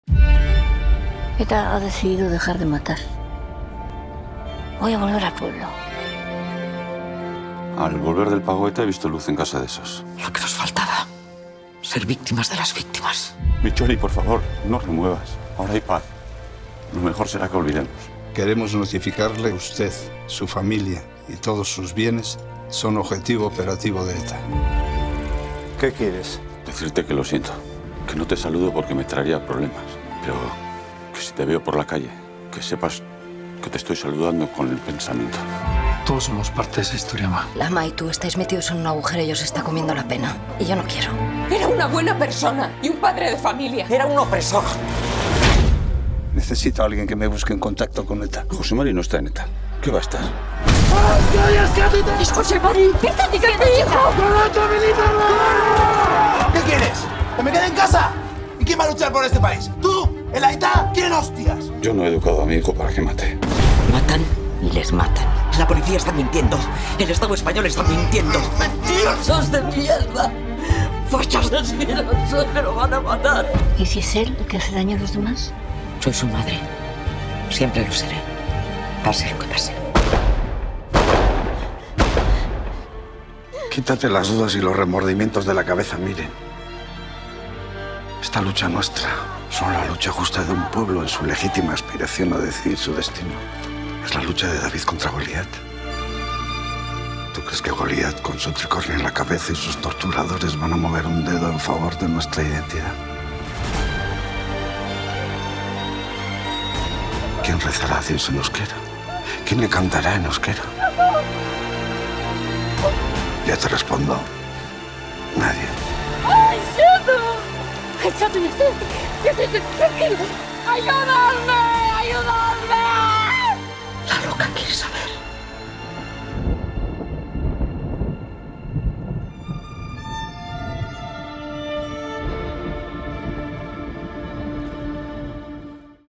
ETA ha decidido dejar de matar. Voy a volver al pueblo. Al volver del pago ETA he visto luz en casa de esos. Lo que nos faltaba. Ser víctimas de las víctimas. Micholi, por favor, no remuevas. Ahora hay paz. Lo mejor será que olvidemos. Queremos notificarle, usted, su familia y todos sus bienes son objetivo operativo de ETA. ¿Qué quieres? Decirte que lo siento. Que no te saludo porque me traería problemas. Pero que si te veo por la calle, que sepas que te estoy saludando con el pensamiento. Todos somos parte de esa historia, ma. Lama y tú estáis metidos en un agujero y os está comiendo la pena. Y yo no quiero. Era una buena persona y un padre de familia. Era un opresor. Necesito a alguien que me busque en contacto con ETA. José Mari no está en ETA. ¿Qué va a estar? ¡Es José Mari! ¿Qué estás diciendo, hijo? ¿Qué quieres? ¿Que me quede en casa? ¿Y quién va a luchar por este país? ¿Tú? ¿El Aita? ¿Quién hostias? Yo no he educado a mi hijo para que mate. Matan y les matan. La policía está mintiendo. El Estado español está mintiendo. ¡Mentirosos de mierda! ¡Fachas asesinos! ¡Me lo van a matar! ¿Y si es él el que hace daño a los demás? Soy su madre. Siempre lo seré. Pase lo que pase. Quítate las dudas y los remordimientos de la cabeza, miren. Esta lucha nuestra son la lucha justa de un pueblo en su legítima aspiración a decidir su destino. Es la lucha de David contra Goliat. ¿Tú crees que Goliat, con su tricornio en la cabeza y sus torturadores, van a mover un dedo en favor de nuestra identidad? ¿Quién rezará a Dios en euskera? ¿Quién le cantará en euskera? Ya te respondo. Nadie. ¡Ayúdame! ¡Ayúdame! ¡Ayúdame!